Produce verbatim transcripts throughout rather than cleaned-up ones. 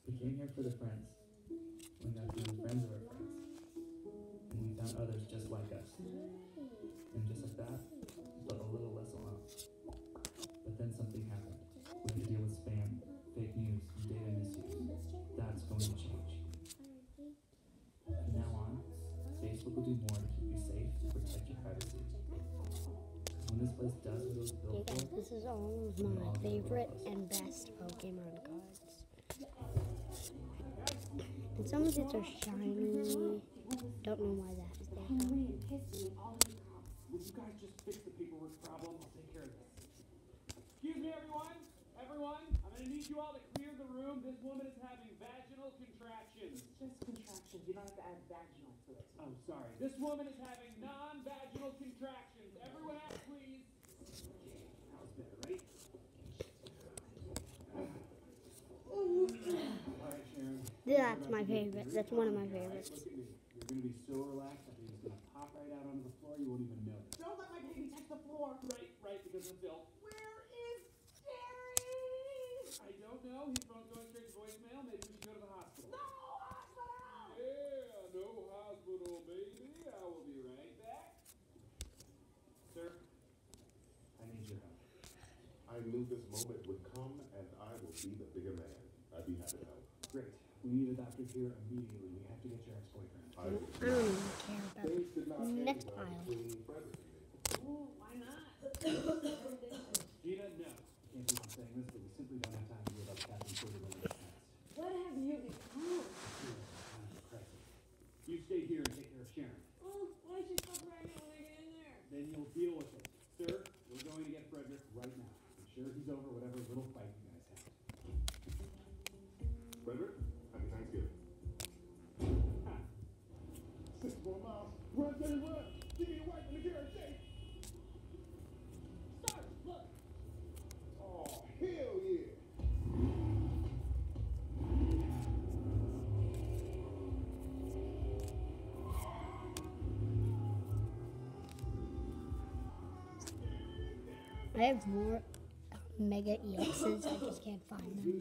We came here for the friends. We got to be friends of our friends. And we found others just like us. And just like that, we felt a little less alone. But then something happened. We had to deal with spam, fake news, and data misuse. That's going to change. From now on, Facebook will do more to keep you safe and protect your privacy. When this place does what it was Hey built guys, for, this is all of my favorite and best Pokemon cards. And some of these are shiny. Don't know why that is there. Will you guys just fix the paperwork problem? I'll take care of this. Excuse me, everyone. Everyone, I'm going to need you all to clear the room. This woman is having vaginal contractions. Just contractions. You don't have to add vaginal to it. Oh, sorry. This woman is having non-vaginal contractions. Everyone out, please. Okay, that was better, right? All right, Sharon. That's my favorite. That's one of my favorites. Look at me. You're going to be so relaxed that you're just going to pop right out onto the floor. You won't even notice. Don't let my baby touch the floor. Right, right, because of Phil. Where is Jerry? I don't know. His phone's going straight to voicemail. Maybe we should go to the hospital. No hospital! Yeah, no hospital, baby. I will be right back. Sir, I need your help. I knew this moment would come, and I will be the bigger man. I'd be happy to help. Great. We need a doctor here immediately. We have to get your ex-boyfriend. I I don't even care about Things did not end next well pile. between Frederick and me. Ooh, why not? Gina, no. I can't keep on saying this, but we simply don't have time to hear about Captain Porter when it's past. What have you become? Here, time for crisis. You stay here and take care of Sharon. Oh, why is she so pregnant when I get in there? Then you'll deal with it. Sir, we're going to get Frederick right now. I'm sure he's over whatever little fight you guys had. Frederick, happy Thanksgiving. Ha. Six more miles. Run, Teddy, run. Give me a wipe and a carrot shake. Start, look. Oh, hell yeah. I have more Mega E Xs. I just can't find them.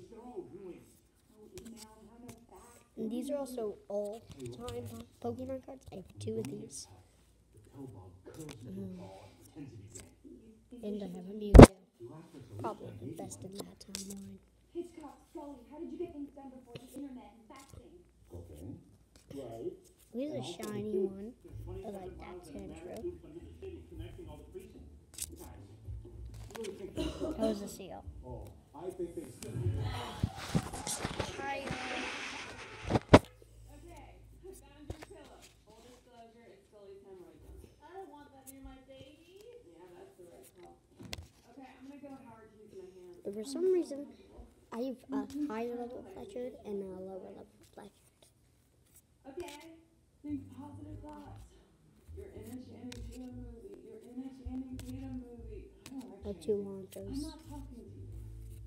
And these are also all-time Pokemon cards. I have two of these. The pill bug curls into a ball and pretends to be dead. And I have a Mewtwo. Probably the best in that timeline. Hitchcock, Scully, how did you get things done before the internet and faxing? Okay. Right. Here's a shiny one. I like that Tantrum. That was a seal. Oh, I think they Hi. Okay, I found your pillow. Full disclosure, it's Scully's hemorrhoid dump. I don't want that near my baby. Yeah, that's the right call. Okay, I'm gonna go Howard Hughes in my hand. But for some reason, I have a higher level Fletcher and a lower level Fletcher. Okay, think positive thoughts. You're in a Channing Tatum movie. You're in a Channing Tatum movie. I don't I have actually. two Lontos. I'm not talking to you.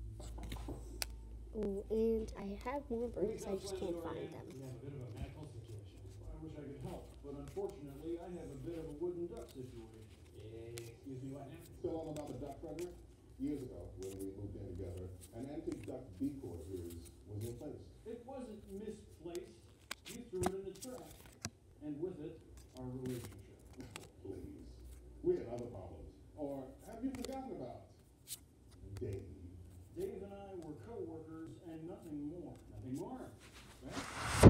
Oh, and I have more birds. I just can't find them. We have a bit of a medical situation. I wish I could help, but unfortunately, I have a bit of a wooden duck situation. Excuse me, what now? still on about the duck, Frederick? Years ago, when we moved in together, an antique duck decoy of yours was in place. It wasn't misplaced. You threw it in the trash. And with it, our relationship. Please. We had other problems. Or have you forgotten about Dave? Dave and I were co-workers and nothing more. Nothing more, right?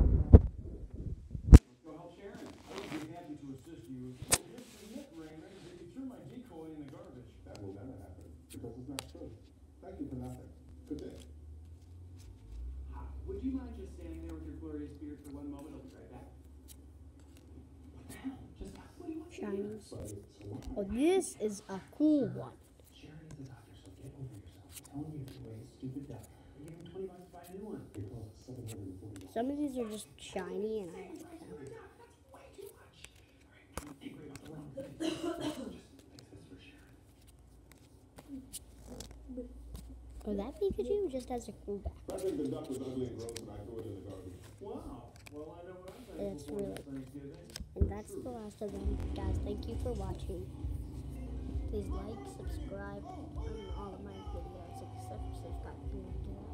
Let's go help Sharon. I would be happy to assist you. Just admit, Raymond, that you threw my decoy in the garbage. That will never happen, because it's not true. Thank you for nothing. Good day. Hi. Would you mind just standing there with your glorious beard for one moment? I'll be right back. What the hell? Just what do you want? Shinies. But it's a Oh, this is a cool one. Sharon is a doctor, so get over yourself. Tell him you threw away his stupid duck. And give him twenty bucks to buy a new one. It costs seven hundred forty dollars. Some of these are just shiny, and I like them. That's way too much. All right, I'm angry about the wrong thing. Just fix this for Sharon. Oh, that Pikachu just has a cool back. I think the duck was ugly and gross, and I threw it in the garbage. Wow. Well, I know what I'm thankful It's for really- this Thanksgiving. And that's the last of them. Guys, thank you for watching. Please like, subscribe on all of my videos, except subscribe if you want to do that.